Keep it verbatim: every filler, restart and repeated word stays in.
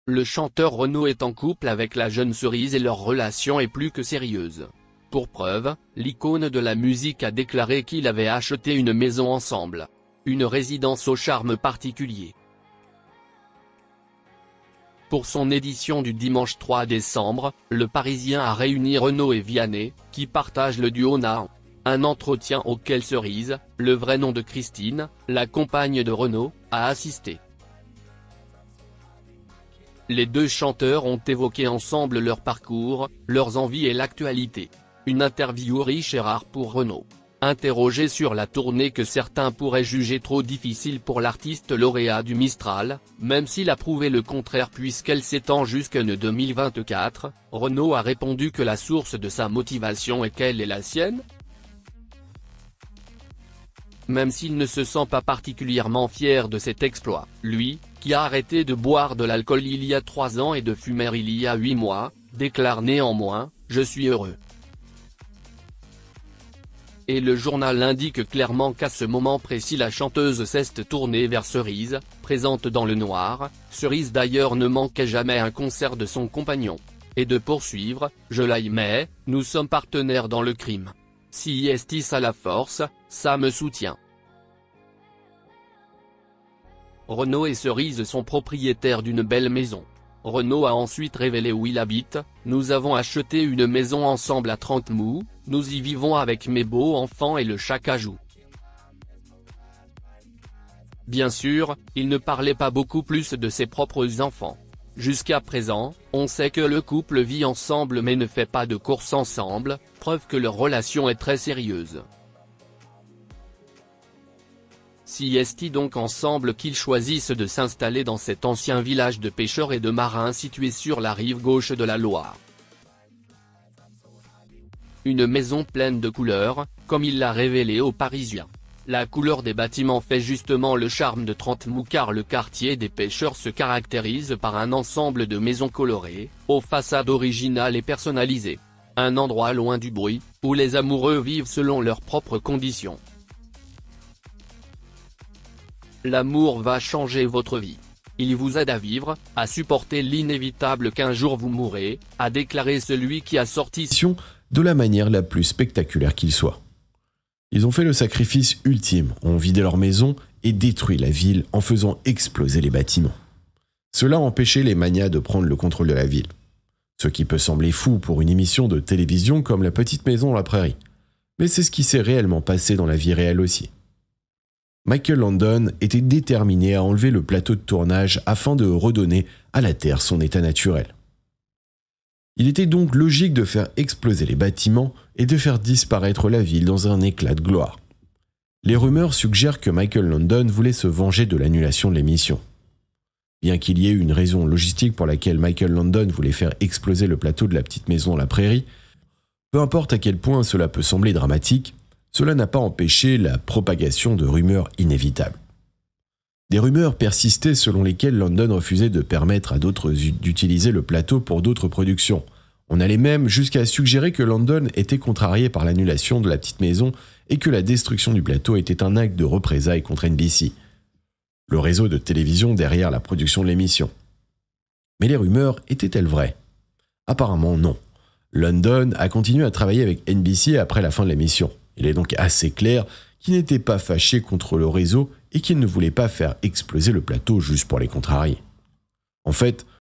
Le chanteur Renaud est en couple avec la jeune Cerise et leur relation est plus que sérieuse. Pour preuve, l'icône de la musique a déclaré qu'il avait acheté une maison ensemble. Une résidence au charme particulier. Pour son édition du dimanche trois décembre, Le Parisien a réuni Renaud et Vianney, qui partagent le duo Nahan. Un entretien auquel Cerise, le vrai nom de Christine, la compagne de Renaud, a assisté. Les deux chanteurs ont évoqué ensemble leur parcours, leurs envies et l'actualité. Une interview riche et rare pour Renaud. Interrogé sur la tournée que certains pourraient juger trop difficile pour l'artiste lauréat du Mistral, même s'il a prouvé le contraire puisqu'elle s'étend jusqu'en deux mille vingt-quatre, Renaud a répondu que la source de sa motivation est quelle est la sienne. Même s'il ne se sent pas particulièrement fier de cet exploit, lui, qui a arrêté de boire de l'alcool il y a trois ans et de fumer il y a huit mois, déclare néanmoins « Je suis heureux ». Et le journal indique clairement qu'à ce moment précis la chanteuse s'est tournée vers Cerise, présente dans le noir, Cerise d'ailleurs ne manquait jamais un concert de son compagnon. Et de poursuivre, je l'aimais, nous sommes partenaires dans le crime. Si estis à la force, ça me soutient. Renaud et Cerise sont propriétaires d'une belle maison. Renaud a ensuite révélé où il habite, nous avons acheté une maison ensemble à Trente-Mou, nous y vivons avec mes beaux enfants et le chat Cajou. Bien sûr, il ne parlait pas beaucoup plus de ses propres enfants. Jusqu'à présent, on sait que le couple vit ensemble mais ne fait pas de courses ensemble, preuve que leur relation est très sérieuse. Si est-il donc ensemble qu'ils choisissent de s'installer dans cet ancien village de pêcheurs et de marins situé sur la rive gauche de la Loire. Une maison pleine de couleurs, comme il l'a révélé aux Parisiens. La couleur des bâtiments fait justement le charme de Trente-Mou car le quartier des pêcheurs se caractérise par un ensemble de maisons colorées, aux façades originales et personnalisées. Un endroit loin du bruit, où les amoureux vivent selon leurs propres conditions. L'amour va changer votre vie. Il vous aide à vivre, à supporter l'inévitable qu'un jour vous mourrez, a déclaré celui qui a sorti de la manière la plus spectaculaire qu'il soit. Ils ont fait le sacrifice ultime, ont vidé leur maison et détruit la ville en faisant exploser les bâtiments. Cela a empêché les manias de prendre le contrôle de la ville. Ce qui peut sembler fou pour une émission de télévision comme La Petite Maison dans la Prairie. Mais c'est ce qui s'est réellement passé dans la vie réelle aussi. Michael Landon était déterminé à enlever le plateau de tournage afin de redonner à la Terre son état naturel. Il était donc logique de faire exploser les bâtiments et de faire disparaître la ville dans un éclat de gloire. Les rumeurs suggèrent que Michael Landon voulait se venger de l'annulation de l'émission. Bien qu'il y ait une raison logistique pour laquelle Michael Landon voulait faire exploser le plateau de La Petite Maison dans la Prairie, peu importe à quel point cela peut sembler dramatique, cela n'a pas empêché la propagation de rumeurs inévitables. Des rumeurs persistaient selon lesquelles Landon refusait de permettre à d'autres d'utiliser le plateau pour d'autres productions. On allait même jusqu'à suggérer que Landon était contrarié par l'annulation de La Petite Maison et que la destruction du plateau était un acte de représailles contre N B C, le réseau de télévision derrière la production de l'émission. Mais les rumeurs étaient-elles vraies? Apparemment non. Landon a continué à travailler avec N B C après la fin de l'émission. Il est donc assez clair qu'il n'était pas fâché contre le réseau et qu'il ne voulait pas faire exploser le plateau juste pour les contrarier. En fait,